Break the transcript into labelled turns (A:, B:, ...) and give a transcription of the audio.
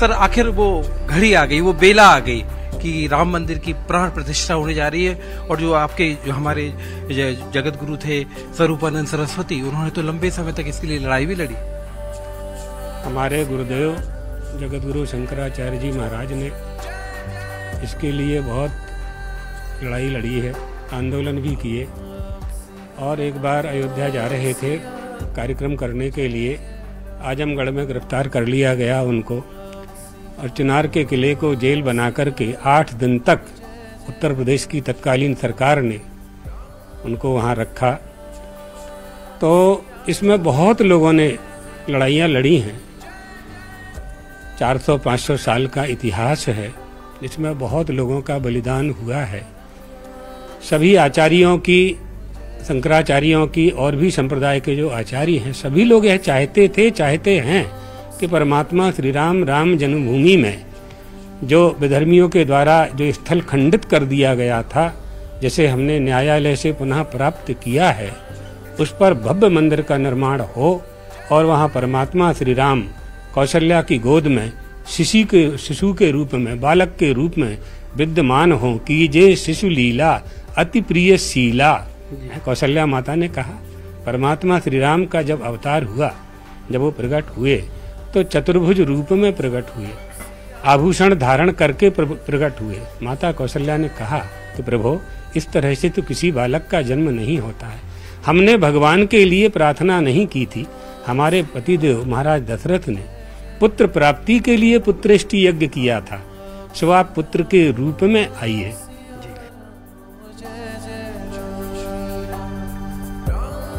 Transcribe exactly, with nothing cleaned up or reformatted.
A: Sir आखिर वो घड़ी आ गई, वो बेला आ गई कि राम मंदिर की प्राण प्रतिष्ठा होने जा रही है। और जो आपके जो हमारे जगत गुरु थे स्वरूपानंद सरस्वती, उन्होंने तो लंबे समय तक इसके लिए लड़ाई भी लड़ी।
B: हमारे गुरुदेव जगत गुरु शंकराचार्य जी महाराज ने इसके लिए बहुत लड़ाई लड़ी है, आंदोलन भी किए। और एक बार अयोध्या जा रहे थे कार्यक्रम करने के लिए, आजमगढ़ में गिरफ्तार कर लिया गया उनको, और चिनार के किले को जेल बना करके आठ दिन तक उत्तर प्रदेश की तत्कालीन सरकार ने उनको वहाँ रखा। तो इसमें बहुत लोगों ने लड़ाइयाँ लड़ी हैं। चार सौ पाँच सौ साल का इतिहास है, इसमें बहुत लोगों का बलिदान हुआ है। सभी आचार्यों की, शंकराचार्यों की और भी संप्रदाय के जो आचार्य हैं, सभी लोग यह चाहते थे, चाहते हैं कि परमात्मा श्री राम राम जन्मभूमि में जो विधर्मियों के द्वारा जो स्थल खंडित कर दिया गया था, जिसे हमने न्यायालय से पुनः प्राप्त किया है, उस पर भव्य मंदिर का निर्माण हो और वहाँ परमात्मा श्री राम कौशल्या की गोद में शिशु के शिशु के रूप में, बालक के रूप में विद्यमान हो। कीजे शिशु लीला अति प्रिय शीला, कौशल्या माता ने कहा। परमात्मा श्री राम का जब अवतार हुआ, जब वो प्रकट हुए तो चतुर्भुज रूप में प्रकट हुए, आभूषण धारण करके प्रकट हुए। माता कौशल्या ने कहा कि प्रभु, इस तरह से तो किसी बालक का जन्म नहीं होता है। हमने भगवान के लिए प्रार्थना नहीं की थी, हमारे पतिदेव महाराज दशरथ ने पुत्र प्राप्ति के लिए पुत्रेष्टि यज्ञ किया था, सो आप पुत्र के रूप में आइए।